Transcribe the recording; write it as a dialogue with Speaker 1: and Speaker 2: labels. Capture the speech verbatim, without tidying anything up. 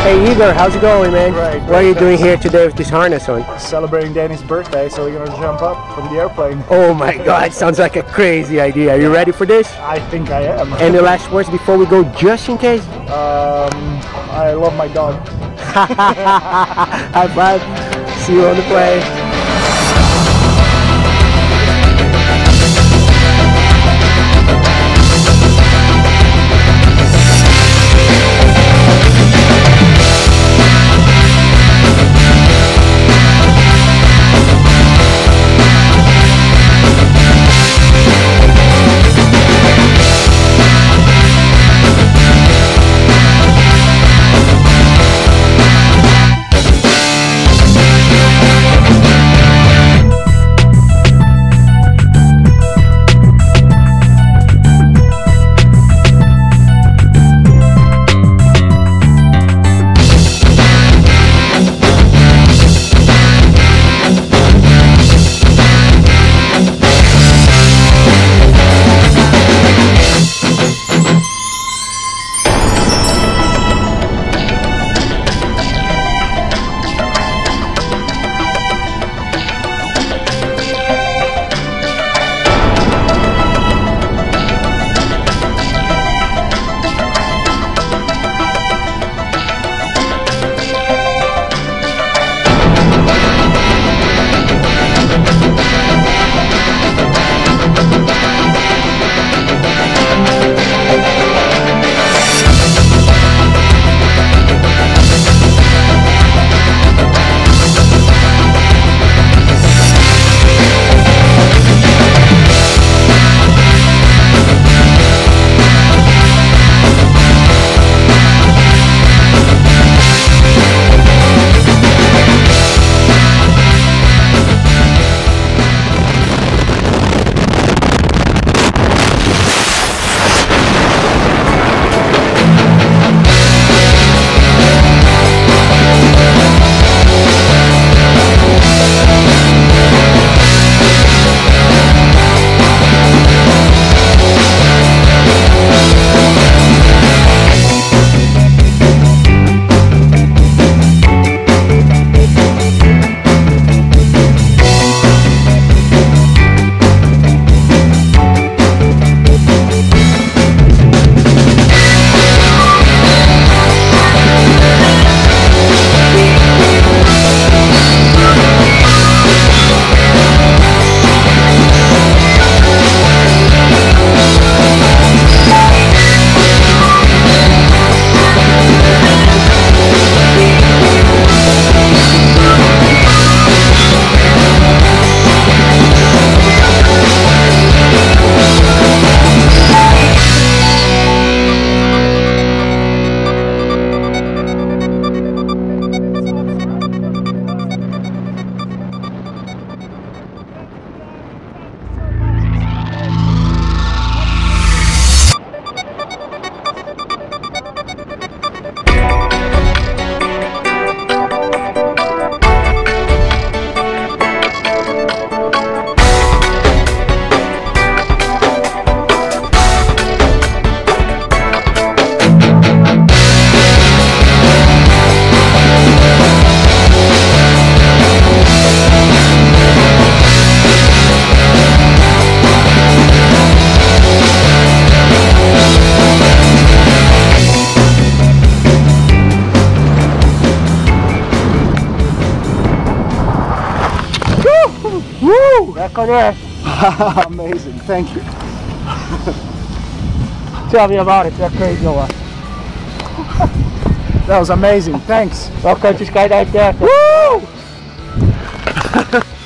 Speaker 1: Hey Igor, how's it going, man?
Speaker 2: Great,
Speaker 1: what are you doing here today with this harness on?
Speaker 2: Celebrating Danny's birthday, so we're gonna jump up from the airplane.
Speaker 1: Oh my god, sounds like a crazy idea. Are you ready for this?
Speaker 2: I think I am.
Speaker 1: Any last words before we go, just in case?
Speaker 2: Um, I love my dog.
Speaker 1: High five. See you on the plane. Woo! Back on there.
Speaker 2: Amazing, thank you.
Speaker 1: Tell me about it, that crazy one.
Speaker 2: That was amazing, thanks.
Speaker 1: Welcome to Skydive Taft.
Speaker 2: Woo!